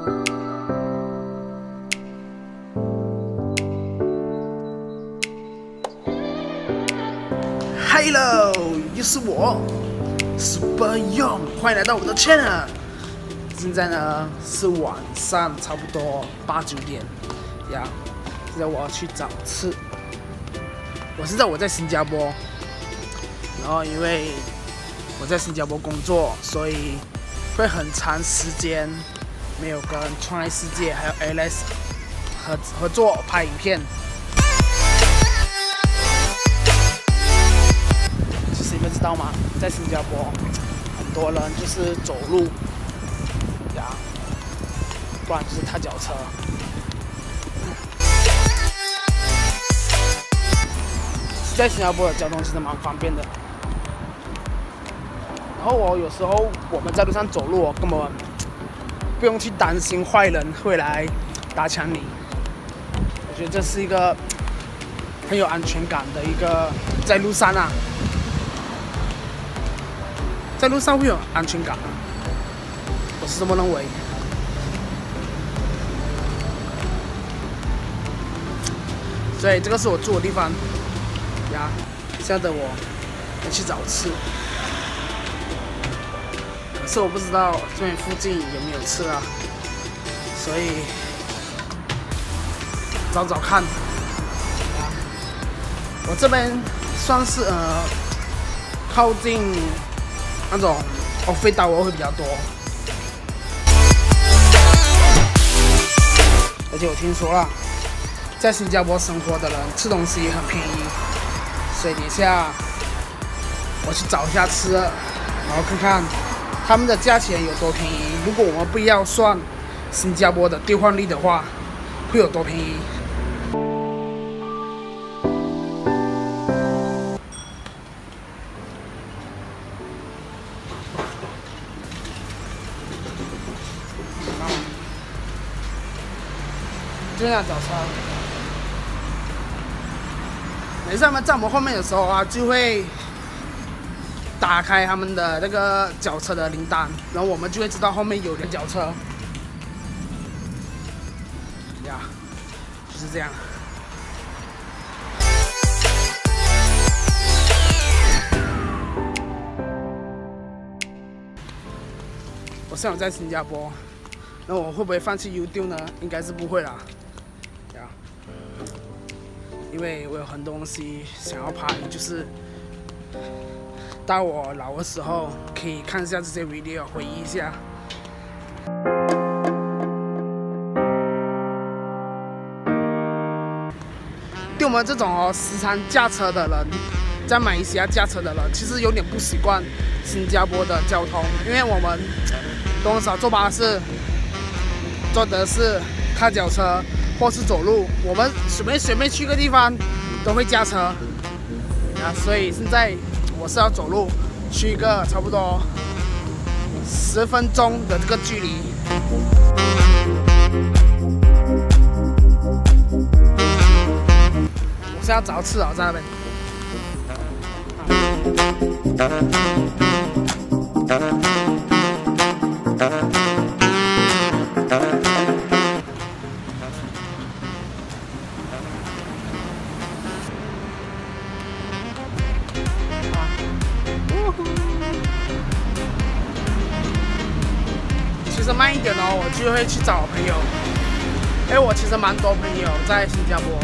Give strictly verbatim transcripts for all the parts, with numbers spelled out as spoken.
Hello， 又是我 Super Young， 欢迎来到我的 channel。现在呢是晚上差不多八九点呀，现在我要去找吃。我现在我在新加坡，然后因为我在新加坡工作，所以会很长时间没有跟创业世界还有 A L S 合合作拍影片。 你们知道吗？在新加坡，很多人就是走路呀，不然就是踏脚车。在新加坡的交通其实蛮方便的。然后我有时候我们在路上走路，根本不用去担心坏人会来打抢你。我觉得这是一个很有安全感的一个在路上啊。 在路上会有安全感，我是这么认为。所以这个是我住的地方呀。现在的我要去找吃，可是我不知道这边附近有没有吃啊，所以找找看。我这边算是呃靠近。 那种哦，飞刀我会比较多，而且我听说了，在新加坡生活的人吃东西也很便宜，所以等一下我去找一下吃，然后看看他们的价钱有多便宜。如果我们不要算新加坡的兑换率的话，会有多便宜？ 这样找车，每次他们在我们后面的时候啊，就会打开他们的那个脚车的铃铛，然后我们就会知道后面有人脚车。呀，就是这样。我现在在新加坡，那我会不会放弃 YouTube 呢？应该是不会啦。 因为我有很多东西想要拍，就是到我老的时候可以看一下这些 video， 回忆一下。对我们这种哦时常驾车的人，在马来西亚驾车的人，其实有点不习惯新加坡的交通，因为我们多少坐巴士、坐德士、踏脚车。 或是走路，我们随便随便去个地方都会驾车啊，所以现在我是要走路去一个差不多十分钟的这个距离。我现在要找吃啊，在那边。 其实慢一点哦，我就会去找朋友。因为我其实蛮多朋友在新加坡。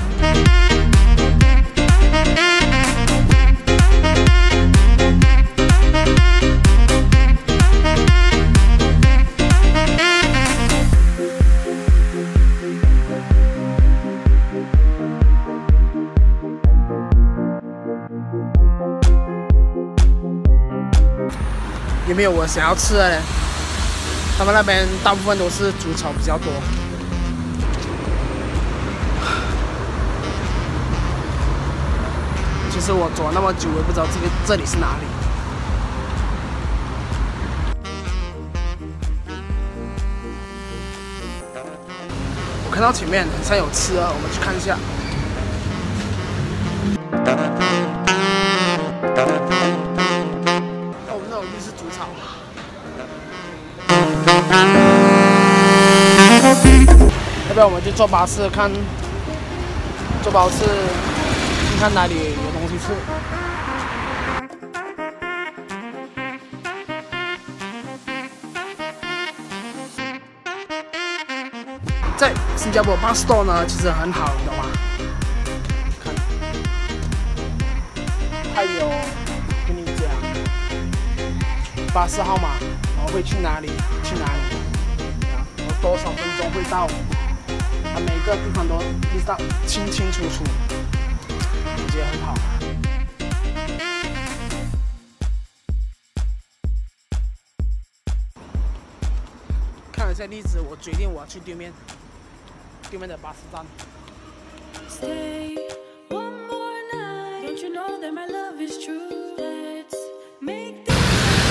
有没有我想要吃的呢？他们那边大部分都是煮炒比较多。其实我走了那么久，我也不知道这个这里是哪里。我看到前面好像有吃的，我们去看一下。哦，那种就是煮炒。 要不然我们就坐巴士看，坐巴士看哪里有东西吃。在新加坡巴士 store 呢，其实很好，你懂吗？看，它有跟你讲巴士号码，然后会去哪里，去哪里，然后多少分钟会到。 它每个地方都知道清清楚楚，我觉得很好。看了一下例子，我决定我要去对面，对面的巴士站。Stay one more night, don't you know that my love is true? Let's make this.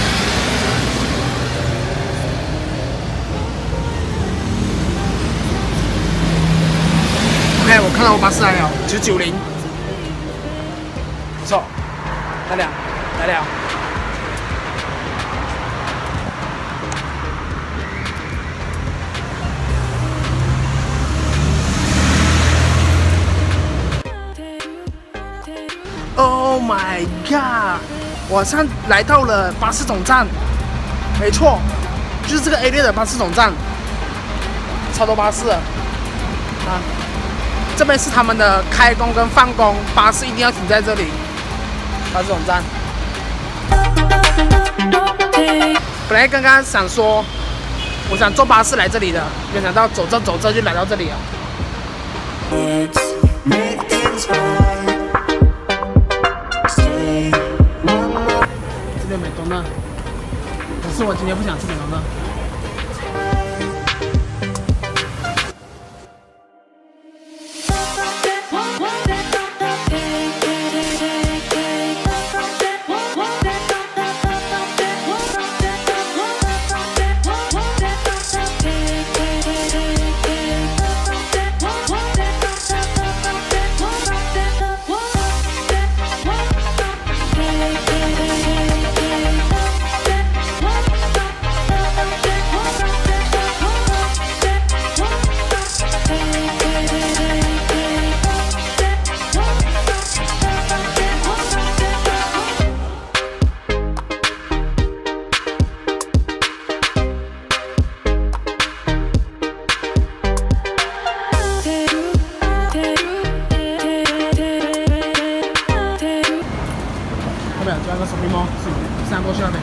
OK， 我看到我巴士来了，九九零，不错，来了，来了。Oh my god！ 我现在来到了巴士总站，没错，就是这个 area 的巴士总站，超多巴士了啊！ 这边是他们的开工跟放工，巴士一定要停在这里。巴士总站。本来刚刚想说，我想坐巴士来这里的，没想到走着走着就来到这里了。这边美多呢，可是我今天不想吃美多呢。 加个手臂猫，散过去那边。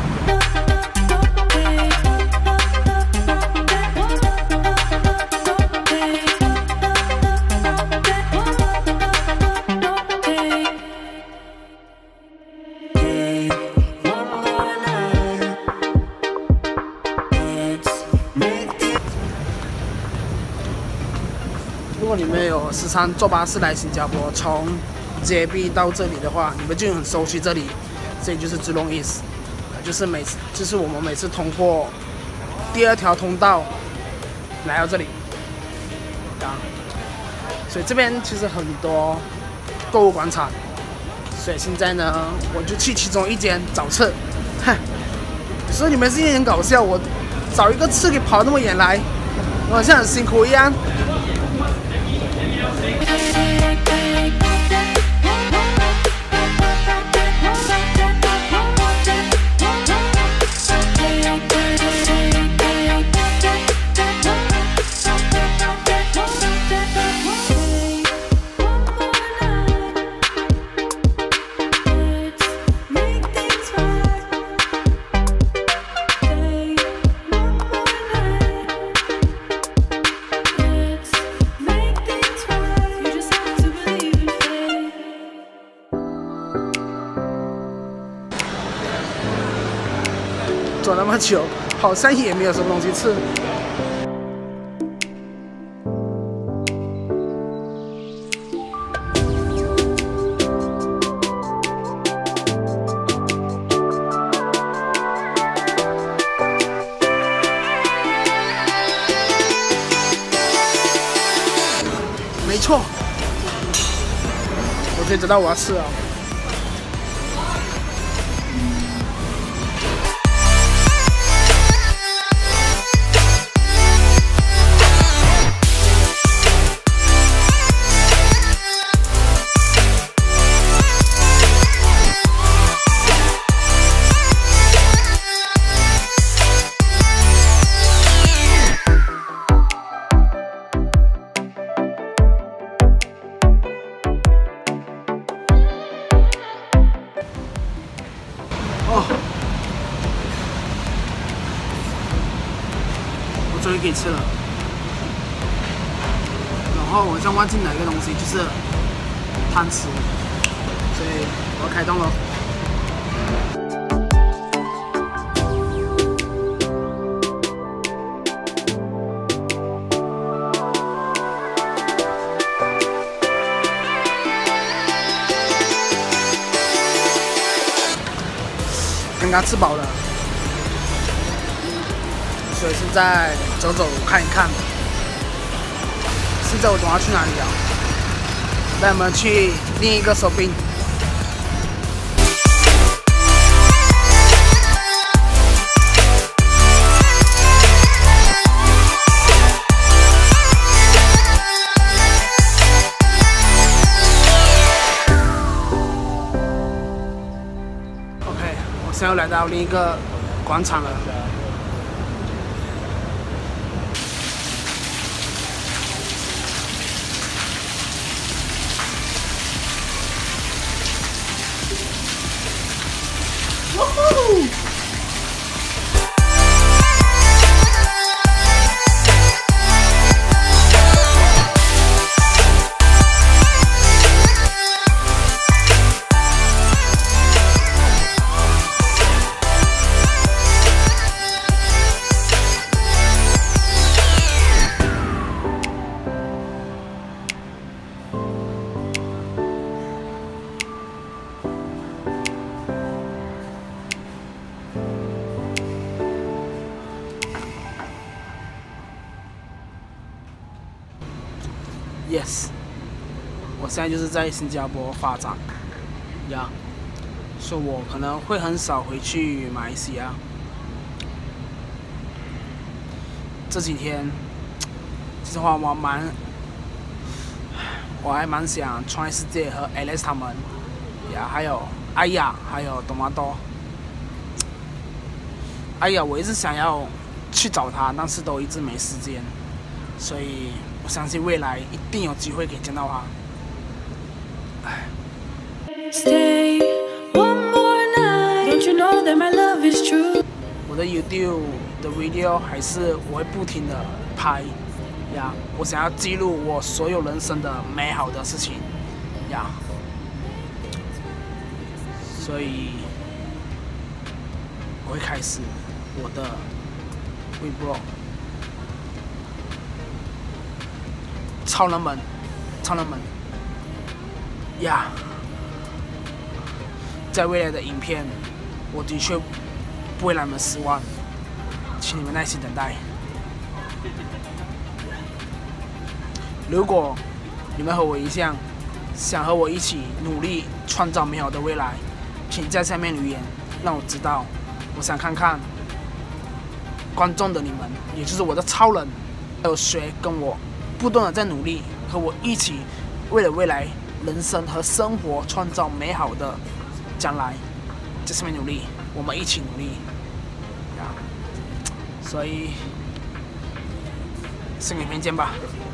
如果你们有时常坐巴士来新加坡，从 J B 到这里的话，你们就很熟悉这里，这里就是 Jurong East， 就是每次就是我们每次通过第二条通道来到这里啊，所以这边其实很多购物广场，所以现在呢，我就去其中一间找吃，哼，所以你们是一点很搞笑，我找一个吃给跑那么远来，我好像很辛苦一样。 走那么久，好像也没有什么东西吃。没错，我可以知道我要吃了。 终于可以吃了。然后我好像忘记哪一个东西，就是汤匙，所以我要开动了。刚刚吃饱了，所以现在走走看一看。现在我总要去哪里啊？带我们去另一个手柄。OK， 我现在又来到另一个广场了。Yes， 我现在就是在新加坡发展，呀，所以我可能会很少回去马来西亚。这几天，其实话我蛮，我还蛮想创业世界和 Alex 他们，呀，还有艾雅，还有多玛多。艾雅，我一直想要去找他，但是都一直没时间，所以。我相信未来一定有机会可以见到他。唉。我的 YouTube 的 video 还是我会不停的拍呀，我想要记录我所有人生的美好的事情呀，所以我会开始我的微博。超人们，超人们，呀！在未来的影片，我的确不会让你们失望，请你们耐心等待。如果你们和我一样，想和我一起努力创造美好的未来，请在下面留言，让我知道。我想看看观众的你们，也就是我的超人，还有谁跟我。不断的在努力，和我一起为了未来人生和生活创造美好的将来，在上面努力，我们一起努力呀！所以，下个影片见吧。